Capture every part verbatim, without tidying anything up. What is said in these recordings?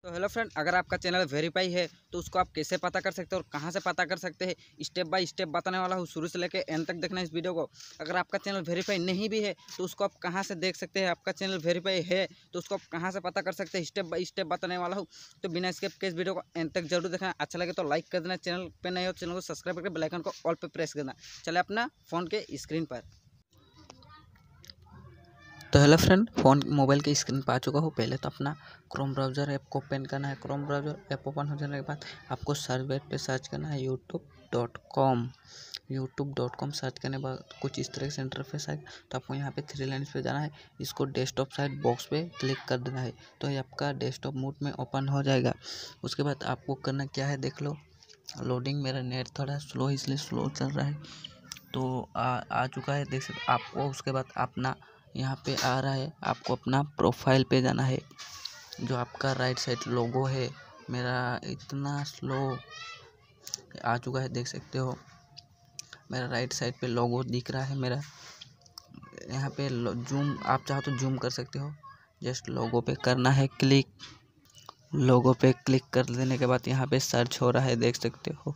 तो hello friend, अगर आपका चैनल वेरीफाई है तो उसको आप कैसे पता कर सकते हो और कहां से पता कर सकते हैं, स्टेप बाय स्टेप बताने वाला हूं। शुरू से लेकर एंड तक देखना इस वीडियो को। अगर आपका चैनल वेरीफाई नहीं भी है तो उसको आप कहां से देख सकते हैं। आपका चैनल वेरीफाई है तो उसको आप कहां से पता कर सकते हैं, स्टेप बाय स्टेप बताने वाला हूँ। तो बिना स्किप के इस वीडियो को एंड तक जरूर देखना। अच्छा लगे तो लाइक कर देना, चैनल पर नए हो चैनल को सब्सक्राइब करके बेल आइकन को ऑल पे प्रेस करना। चले अपना फ़ोन के स्क्रीन पर। तो हेलो फ्रेंड, फ़ोन मोबाइल के स्क्रीन पर आ चुका हूँ। पहले तो अपना क्रोम ब्राउज़र ऐप को ओपन करना है। क्रोम ब्राउज़र ऐप ओपन हो जाने के बाद आपको सर्च बार पे सर्च करना है YouTube dot com. YouTube dot com search करने के बाद कुछ इस तरह से इंटरफेस आएगा। तो आपको यहाँ पे थ्री लाइन्स पे जाना है, इसको डेस्कटॉप साइड बॉक्स पे क्लिक कर देना है। तो ये आपका डेस्कटॉप मोड में ओपन हो जाएगा। उसके बाद आपको करना क्या है देख लो। लोडिंग, मेरा नेट थोड़ा स्लो इसलिए स्लो चल रहा है। तो आ आ चुका है, देख सकते आपको। उसके बाद अपना यहाँ पे आ रहा है, आपको अपना प्रोफाइल पे जाना है। जो आपका राइट साइड लोगो है, मेरा इतना स्लो आ चुका है, देख सकते हो। मेरा राइट साइड पे लोगो दिख रहा है मेरा। यहाँ पे जूम, आप चाहो तो जूम कर सकते हो। जस्ट लोगो पे करना है क्लिक। लोगो पे क्लिक कर देने के बाद यहाँ पे सर्च हो रहा है, देख सकते हो।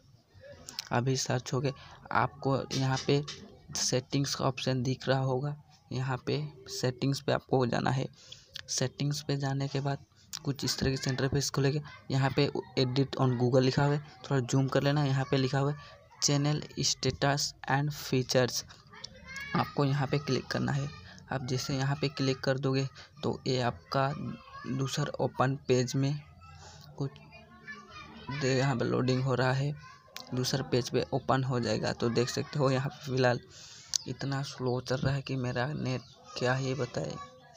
अभी सर्च हो गए। आपको यहाँ पे सेटिंग्स का ऑप्शन दिख रहा होगा। यहाँ पे सेटिंग्स पे आपको जाना है। सेटिंग्स पे जाने के बाद कुछ इस तरह से इंटरफेस खुलेगा। यहाँ पे एडिट ऑन गूगल लिखा हुआ है, थोड़ा जूम कर लेना। यहाँ पे लिखा हुआ है चैनल स्टेटस एंड फीचर्स। आपको यहाँ पे क्लिक करना है। आप जैसे यहाँ पे क्लिक कर दोगे तो ये आपका दूसरा ओपन पेज में कुछ दे, यहाँ पे लोडिंग हो रहा है। दूसरा पेज पे ओपन हो जाएगा। तो देख सकते हो यहाँ पे फिलहाल इतना स्लो चल रहा है कि मेरा नेट क्या ही बताए।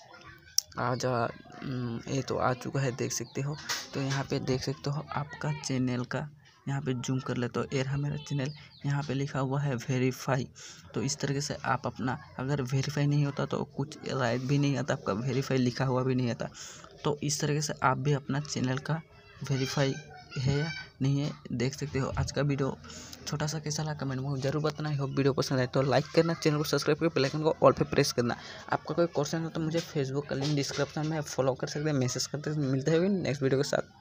आ जा ये तो आ चुका है, देख सकते हो। तो यहाँ पे देख सकते हो आपका चैनल का, यहाँ पे जूम कर ले तो ये रहा मेरा चैनल। यहाँ पे लिखा हुआ है वेरीफाई। तो इस तरीके से आप अपना, अगर वेरीफाई नहीं होता तो कुछ राइट भी नहीं आता, आपका वेरीफाई लिखा हुआ भी नहीं आता। तो इस तरीके से आप भी अपना चैनल का वेरीफाई है या नहीं है देख सकते हो। आज का वीडियो छोटा सा कैसा लगा कमेंट में जरूर बताना। आई होप वीडियो पसंद आए तो लाइक करना, चैनल को सब्सक्राइब करके बेल आइकन को ऑल पे प्रेस करना। आपका कोई क्वेश्चन हो तो मुझे फेसबुक का लिंक डिस्क्रिप्शन में फॉलो कर सकते हैं, मैसेज करते हैं। मिलते हैं नेक्स्ट वीडियो के साथ।